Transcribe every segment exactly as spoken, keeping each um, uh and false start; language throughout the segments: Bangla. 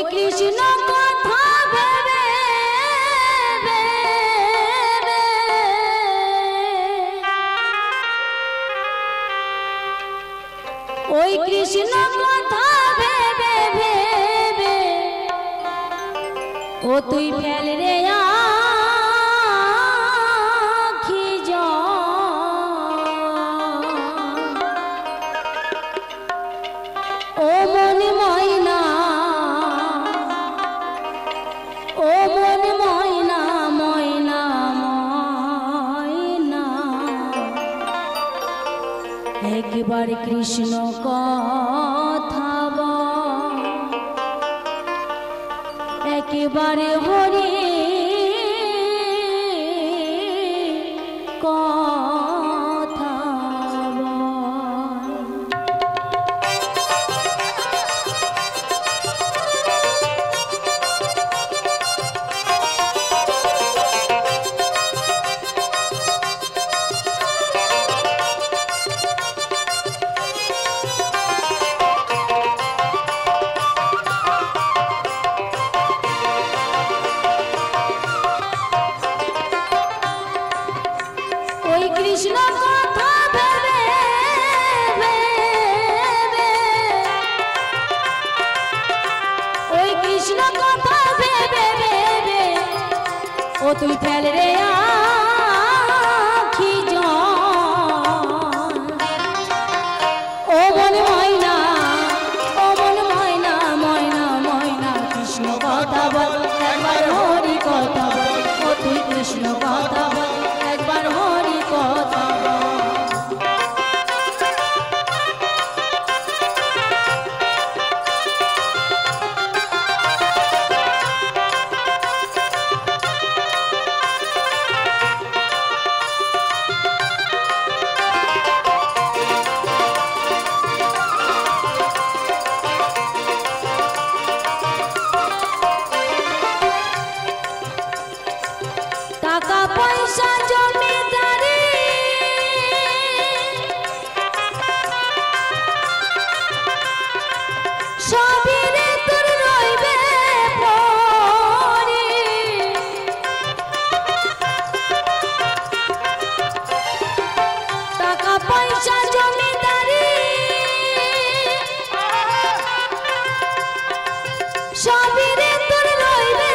কৃষ্ণ কথা ভেবে ওই কৃষ্ণ কথা ভেবে ভেবে ও তুই ফেল রে আখি ও মন ময়না ও মন ময়না ময়না ময়না একবার কৃষ্ণ কথা বল একবারে হরি কথা কৃষ্ণ কথা ভেবে ওই কৃষ্ণ কথা ভেবে ভেবে ও তুই ফেল রে আখি ও মন ময়না ও মন ময়না ময়না ময়না কৃষ্ণ কথা বল একবার হরি কথা বল ও তুই কৃষ্ণ কথা বল একবার হরি কথা টাকা পয়সা জমিদারি সবই রে তোর রইবে পরি টাকা পয়সা জমিদারি সবই রে তোর রইবে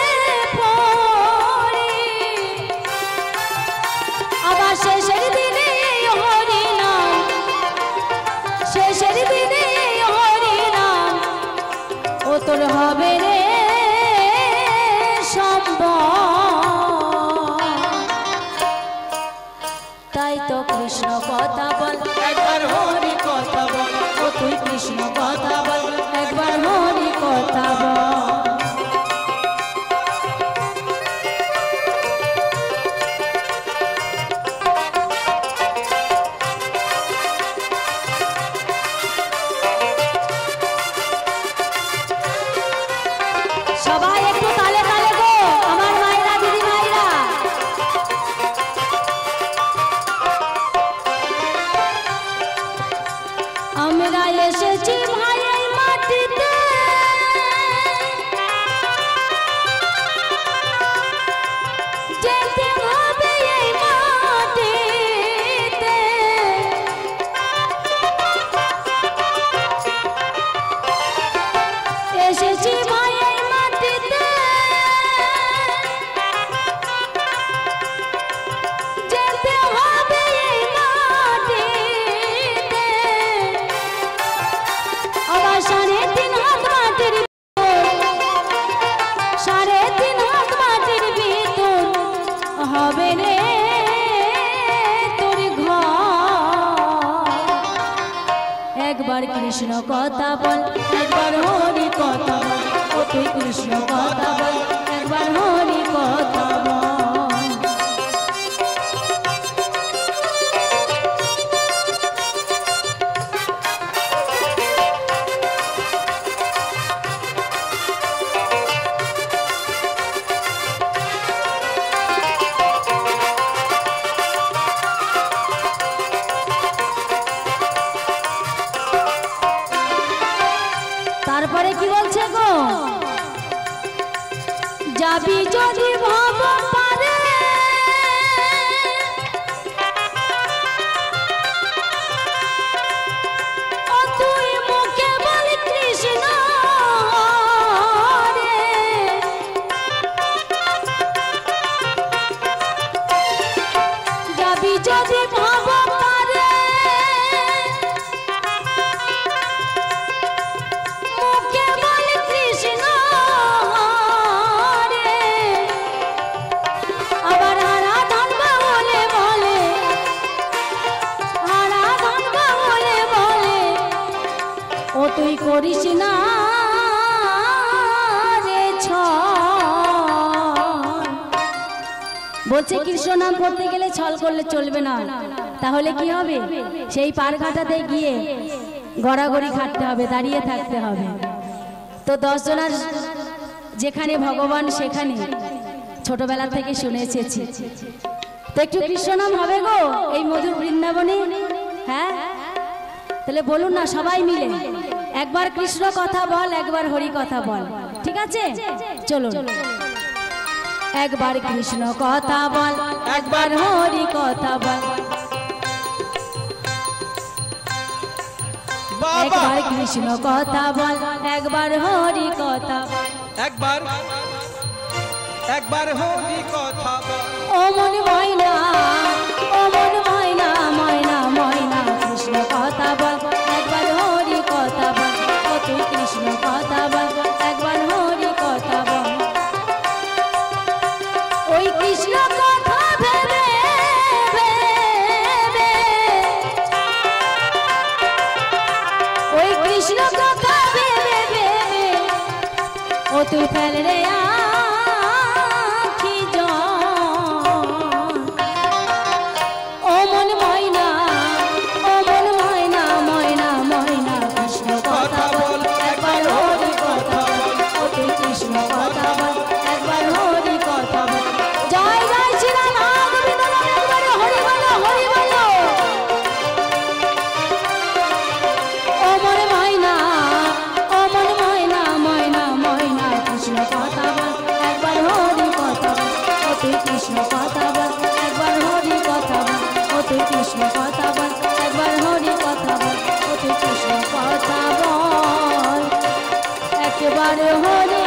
আবার শেষের দিনে হরি নাম শেষের দিনে হরি নাম ও তোর হবে রে সম্ভব তাই তো কৃষ্ণ কথা বল একবার হরি কথা বল ও তুই কৃষ্ণ কথা বল একবার হরি কথা বল সবাই একটু তালে তালে গো আমার মায়েরা দিদি মায়েরা আমরা এসেছি ভাই এই মাটিতে যেতে হবে এই মাটিতে এসেছি ভাই হবে রে তোর ঘর একবার কৃষ্ণ কথা বল একবার হরি কথা বল ও তুই কৃষ্ণ কথা বল একবার হরি কথা বল তারপরে কি বলছে গো যদি ভাব পারে মুখে বলে কৃষ্ণ হরে, আবার আরাধন বলে বলে আরাধন বলে বলে ও তুই করিস না রে ছল। বলছে কৃষ্ণ নাম করতে গেলে ছল করলে চলবে না, তাহলে কি হবে? সেই পারঘাটাতে গিয়ে গড়াগড়ি খাটতে হবে, দাঁড়িয়ে থাকতে হবে। তো দশ জনার যেখানে ভগবান সেখানে ছোটবেলা থেকে শুনে এসেছি। তো একটু কৃষ্ণ নাম হবে গো এই মধুর বৃন্দাবনে। হ্যাঁ, তাহলে বলুন না সবাই মিলে, একবার কৃষ্ণ কথা বল, একবার হরি কথা বল, ঠিক আছে? চলো, একবার কৃষ্ণ কথা বল, একবার হরি কথা বল, একবার কৃষ্ণ কথা বল, একবার হরি কথা, একবার একবার হরি কথা বল। ও মন ময়না, ও মন ময়না, ময়না ময়না কৃষ্ণ কথা বল, একবার হরি কথা বল, ও তুই কৃষ্ণ কথা বল, একবার হরি কথা বল। ওই কৃষ্ণ কথা ভেবে ভেবে, ওই কৃষ্ণ কথা ভেবে ভেবে ও তুই ফেল রে আখি জল। ও মন ময়না, ও মন ময়না, ময়না ময়না কৃষ্ণ কথা বল, একবার হরি কথা বল, ও তুই কৃষ্ণ কথা বল, একবার হরি কথা বল। জয় জয় শ্রীরাম, একবারে হরি বলো, হরি বলো। ও মন ময়না, ও মন ময়না, ময়না ময়না কৃষ্ণ কথা বল, একবার হরি কথা বল, ও তুই কৃষ্ণ কথা বল, একবার হরি কথা বল, ও তুই কৃষ্ণ কথা বল, একবার হরি কথা বল, ও তুই কৃষ্ণ কথা বল, একবার হরি